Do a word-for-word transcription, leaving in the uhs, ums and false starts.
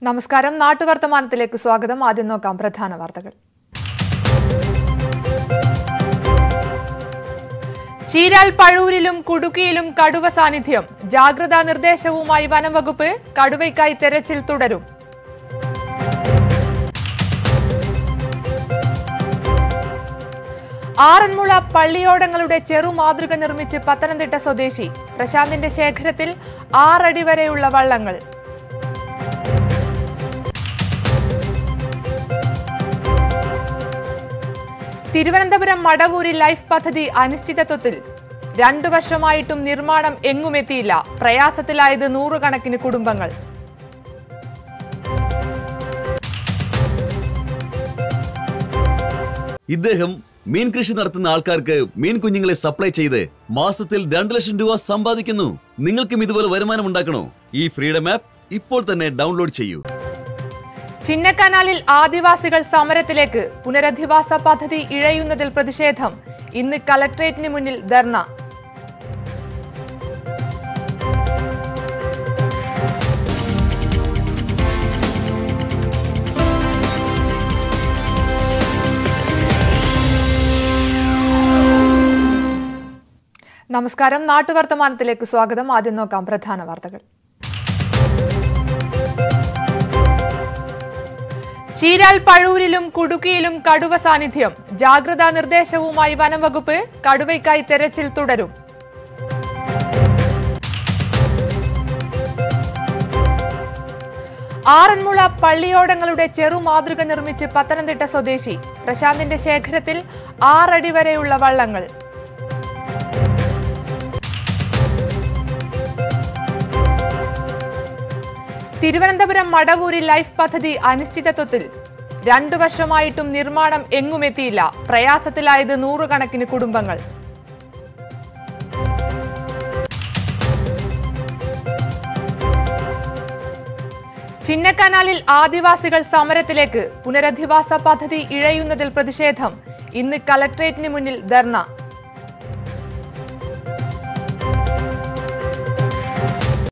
നമസ്കാരം. നാട്ടുവർത്തമാനത്തിലേക്ക് സ്വാഗതം. ആദ്യം നോക്കാം പ്രധാന വാർത്തകൾ. ചീരാൽ പഴൂരിലും കുടുക്കിയിലും കടുവ സാന്നിധ്യം. ജാഗ്രതാ നിർദ്ദേശവുമായി വനംവകുപ്പ്. കടുവയ്ക്കായി തെരച്ചിൽ തുടരും. ആറന്മുള പള്ളിയോടങ്ങളുടെ ചെറുമാതൃക നിർമ്മിച്ച് പത്തനംതിട്ട സ്വദേശി. പ്രശാന്തിന്റെ ശേഖരത്തിൽ ആറടി വരെയുള്ള വള്ളങ്ങൾ. തിരുവനന്തപുരം മടവൂരിൽ ലൈഫ് പദ്ധതി അനിശ്ചിതത്വത്തിൽ. രണ്ടു വർഷമായിട്ടും നിർമ്മാണം എങ്ങുമെത്തിയില്ല. പ്രയാസത്തിലായത് നൂറുകണക്കിന് കുടുംബങ്ങൾ. ഇദ്ദേഹം മീൻ കൃഷി നടത്തുന്ന ആൾക്കാർക്ക് മീൻ കുഞ്ഞുങ്ങളെ സപ്ലൈ ചെയ്ത് മാസത്തിൽ രണ്ടു ലക്ഷം രൂപ സമ്പാദിക്കുന്നു. നിങ്ങൾക്കും ഇതുപോലെ വരുമാനം ഉണ്ടാക്കണോ? ഈ ഫ്രീഡം ആപ്പ് ഇപ്പോൾ തന്നെ ഡൗൺലോഡ് ചെയ്യൂ. ചിന്നക്കനാലിൽ ആദിവാസികൾ സമരത്തിലേക്ക്. പുനരധിവാസ പദ്ധതി ഇഴയുന്നതിൽ പ്രതിഷേധം. ഇന്ന് കലക്ട്രേറ്റിന് മുന്നിൽ ധർണ. നമസ്കാരം. നാട്ടുവർത്തമാനത്തിലേക്ക് സ്വാഗതം. ആദ്യം നോക്കാം പ്രധാന വാർത്തകൾ. ചീരാൽ പഴൂരിലും കുടുക്കിയിലും കടുവ സാന്നിധ്യം. ജാഗ്രതാ നിർദ്ദേശവുമായി വനംവകുപ്പ്. കടുവയ്ക്കായി തെരച്ചിൽ തുടരും. ആറന്മുള പള്ളിയോടങ്ങളുടെ ചെറുമാതൃക നിർമ്മിച്ച് പത്തനംതിട്ട സ്വദേശി. പ്രശാന്തിന്റെ ശേഖരത്തിൽ ആറടി വരെയുള്ള വള്ളങ്ങൾ. തിരുവനന്തപുരം മടവൂരിൽ ലൈഫ് പദ്ധതി അനിശ്ചിതത്വത്തിൽ. രണ്ടു വർഷമായിട്ടും നിർമ്മാണം എങ്ങുമെത്തിയില്ല. പ്രയാസത്തിലായത് നൂറുകണക്കിന് കുടുംബങ്ങൾ. ചിന്നക്കനാലിൽ ആദിവാസികൾ സമരത്തിലേക്ക്. പുനരധിവാസ പദ്ധതി ഇഴയുന്നതിൽ പ്രതിഷേധം. ഇന്ന് കലക്ട്രേറ്റിന് മുന്നിൽ ധർണ.